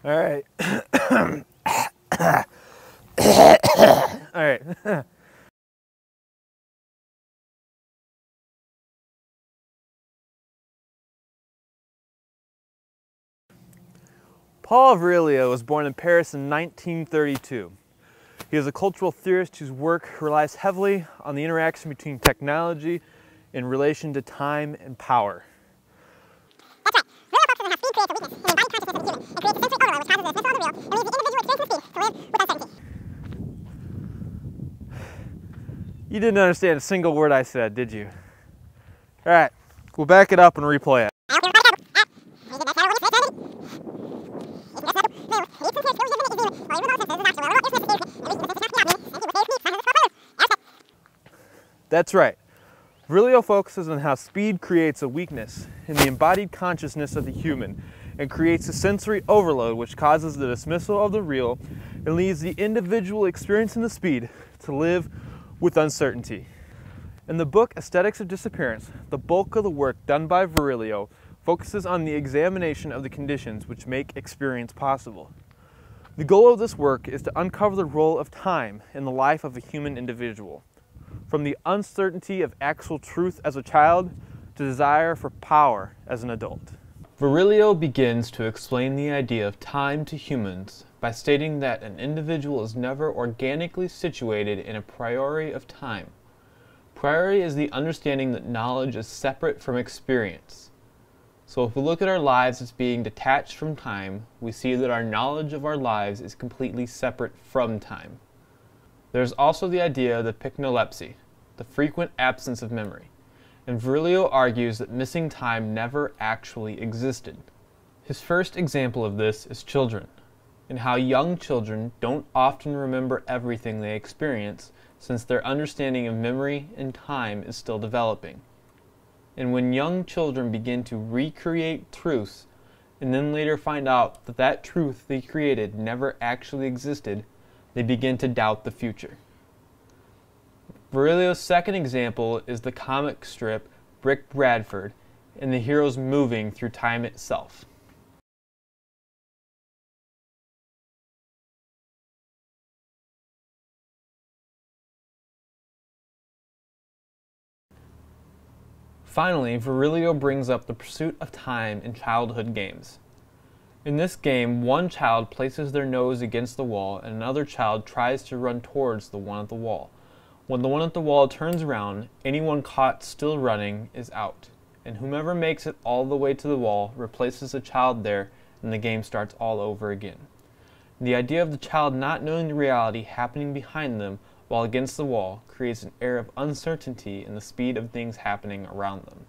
All right. All right. Paul Virilio was born in Paris in 1932. He is a cultural theorist whose work relies heavily on the interaction between technology in relation to time and power. That's right. Virilio focuses on how speed creates a weakness in the embodied consciousness of the human. It creates a sensory overload which causes the dismissal of the real and leaves the individual experiencing the real with uncertainty. You didn't understand a single word I said, did you? All right, we'll back it up and replay it. That's right. Virilio focuses on how speed creates a weakness in the embodied consciousness of the human and creates a sensory overload which causes the dismissal of the real and leaves the individual experiencing the speed to live with uncertainty. In the book Aesthetics of Disappearance, the bulk of the work done by Virilio focuses on the examination of the conditions which make experience possible. The goal of this work is to uncover the role of time in the life of a human individual, from the uncertainty of actual truth as a child to desire for power as an adult. Virilio begins to explain the idea of time to humans by stating that an individual is never organically situated in a priori of time. Priori is the understanding that knowledge is separate from experience. So if we look at our lives as being detached from time, we see that our knowledge of our lives is completely separate from time. There's also the idea of the pycnolepsy, the frequent absence of memory, and Virilio argues that missing time never actually existed. His first example of this is children, and how young children don't often remember everything they experience since their understanding of memory and time is still developing. And when young children begin to recreate truths and then later find out that that truth they created never actually existed, they begin to doubt the future. Virilio's second example is the comic strip Brick Bradford and the heroes moving through time itself. Finally, Virilio brings up the pursuit of time in childhood games. In this game, one child places their nose against the wall and another child tries to run towards the one at the wall. When the one at the wall turns around, anyone caught still running is out, and whomever makes it all the way to the wall replaces the child there and the game starts all over again. The idea of the child not knowing the reality happening behind them while against the wall creates an air of uncertainty in the speed of things happening around them.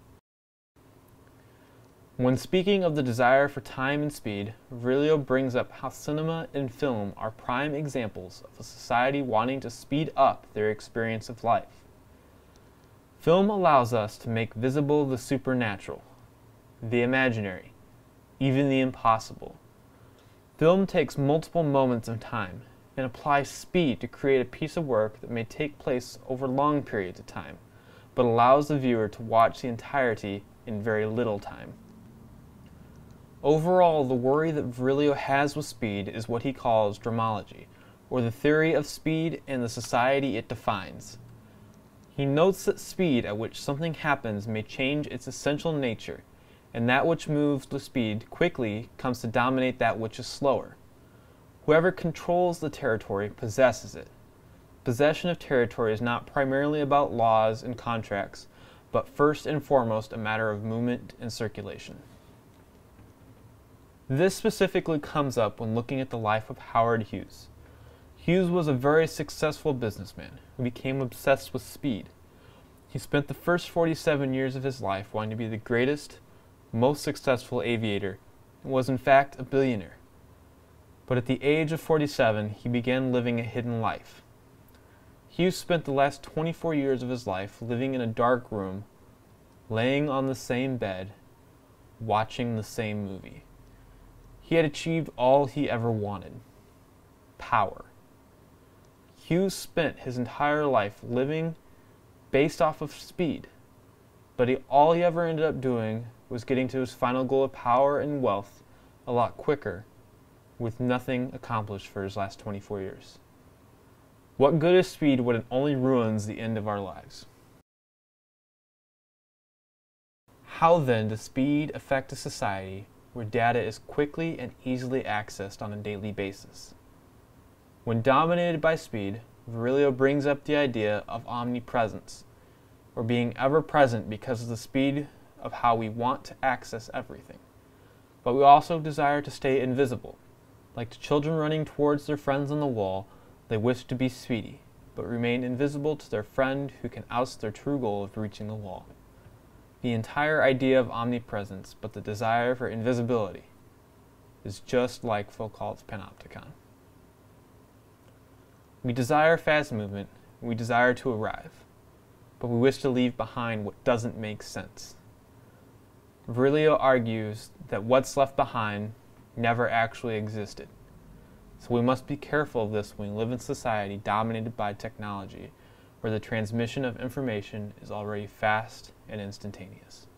When speaking of the desire for time and speed, Virilio brings up how cinema and film are prime examples of a society wanting to speed up their experience of life. Film allows us to make visible the supernatural, the imaginary, even the impossible. Film takes multiple moments of time and applies speed to create a piece of work that may take place over long periods of time, but allows the viewer to watch the entirety in very little time. Overall, the worry that Virilio has with speed is what he calls dramology, or the theory of speed and the society it defines. He notes that speed at which something happens may change its essential nature, and that which moves with speed quickly comes to dominate that which is slower. Whoever controls the territory possesses it. Possession of territory is not primarily about laws and contracts, but first and foremost a matter of movement and circulation. This specifically comes up when looking at the life of Howard Hughes. Hughes was a very successful businessman who became obsessed with speed. He spent the first 47 years of his life wanting to be the greatest, most successful aviator, and was in fact a billionaire. But at the age of 47, he began living a hidden life. Hughes spent the last 24 years of his life living in a dark room, laying on the same bed, watching the same movie. He had achieved all he ever wanted: power. Hughes spent his entire life living based off of speed, but all he ever ended up doing was getting to his final goal of power and wealth a lot quicker, with nothing accomplished for his last 24 years. What good is speed when it only ruins the end of our lives? How then does speed affect a society where data is quickly and easily accessed on a daily basis? When dominated by speed, Virilio brings up the idea of omnipresence, or being ever present because of the speed of how we want to access everything. But we also desire to stay invisible. Like the children running towards their friends on the wall, they wish to be speedy, but remain invisible to their friend who can oust their true goal of reaching the wall. The entire idea of omnipresence, but the desire for invisibility, is just like Foucault's panopticon. We desire fast movement, we desire to arrive, but we wish to leave behind what doesn't make sense. Virilio argues that what's left behind never actually existed. So we must be careful of this when we live in society dominated by technology, where the transmission of information is already fast and instantaneous.